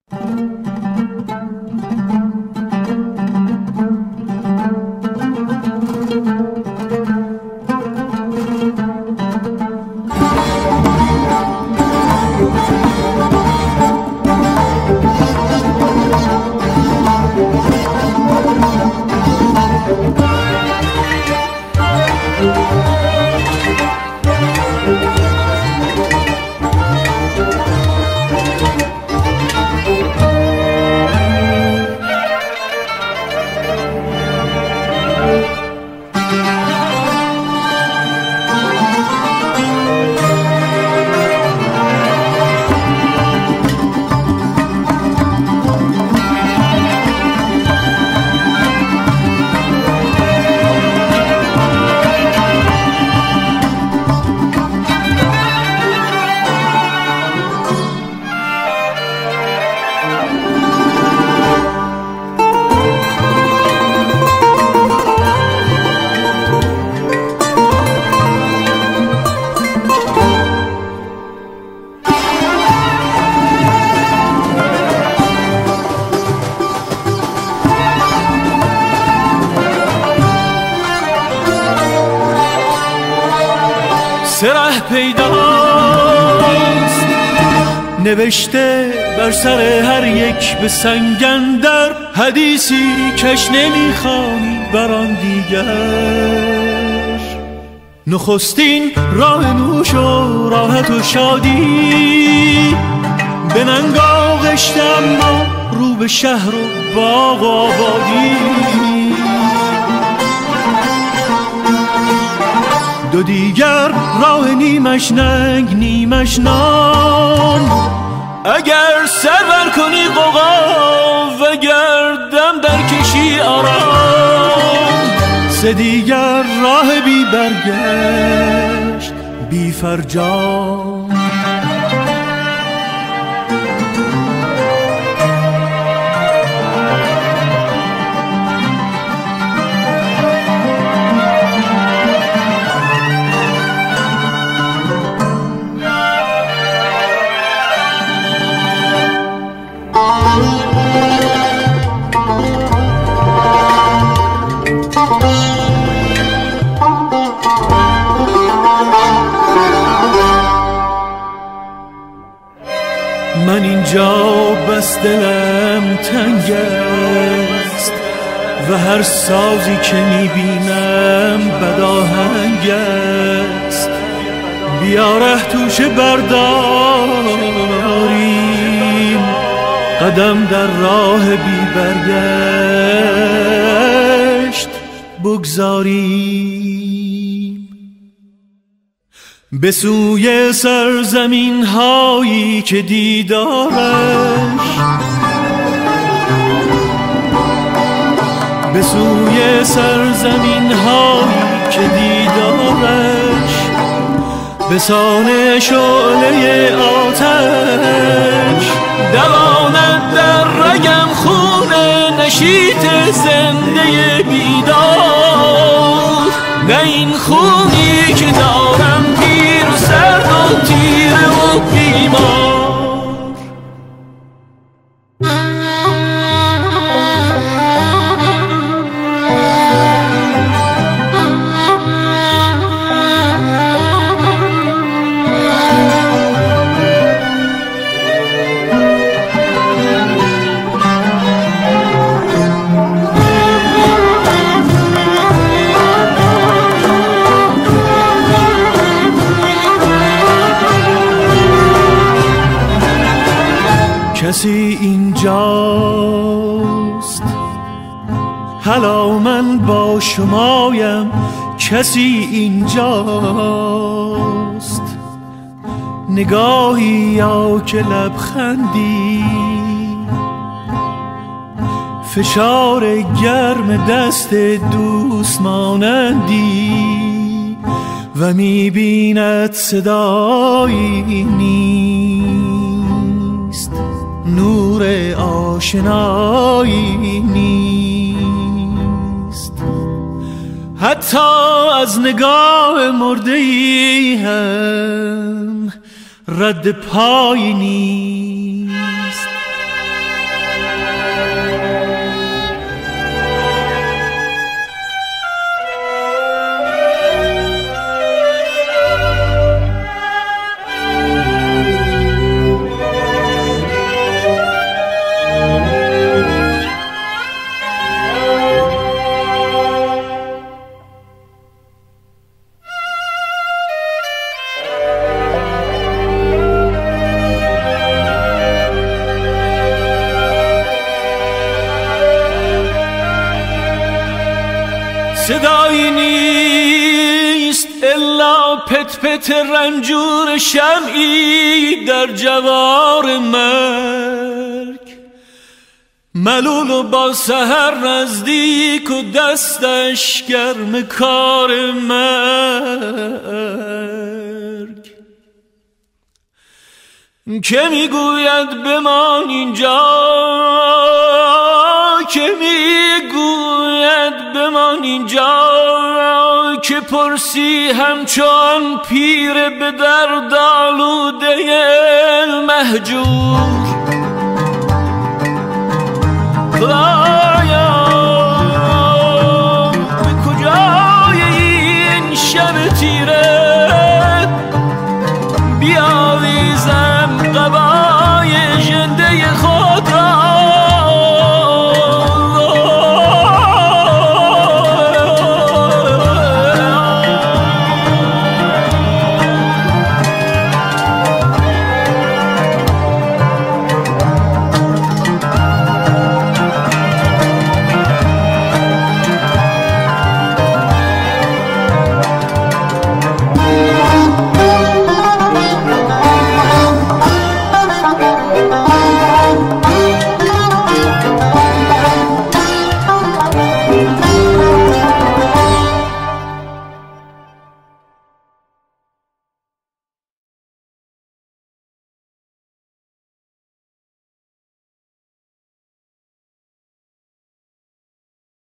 سره پیداست نوشته بر سر هر یک به سنگ اندر، حدیثی کش نمیخوانی بر آن دیگر. نخستین راه نوش و راحت و شادی به ننگ آغشته، اما رو به شهر و باغ و آبادی. دو دیگر راه نیمش ننگ نیمش نان، اگر سر بر کنی قوقا و گردم در کشی آرام. سه دیگر راه بی برگشت بی فرجام. من اینجا بس دلم تنگ است و هر سازی که میبینم بدآهنگ است. بیا ره توش برداریم، قدم در راه بی برگشت بگذاریم. به سوی سرزمین هایی که دیدارش، به سوی سرزمین هایی که دیدارش، به سان شعله آتش دواند در رگم خون نشیط زنده بیدار. نه این خونی که دارم پیر و سرد و تیره و بیمار. کسی اینجاست، حالا من با شمایم. کسی اینجاست، نگاهی یا که لبخندی، فشار گرم دست دوست مانندی و میبیند صدایی نیست، نور آشنایی نیست. حتی از نگاه مرده‌ای هم رد پایی نیست. صدایی نیست الا پت پت رنجور شمعی در جوار مرگ، ملول و با سحر نزدیک و دستش گرم کار مرگ. که میگوید بمان اینجا، که میگوید بمان اینجا، که پرسی همچون پیر به درد آلوده مهجور.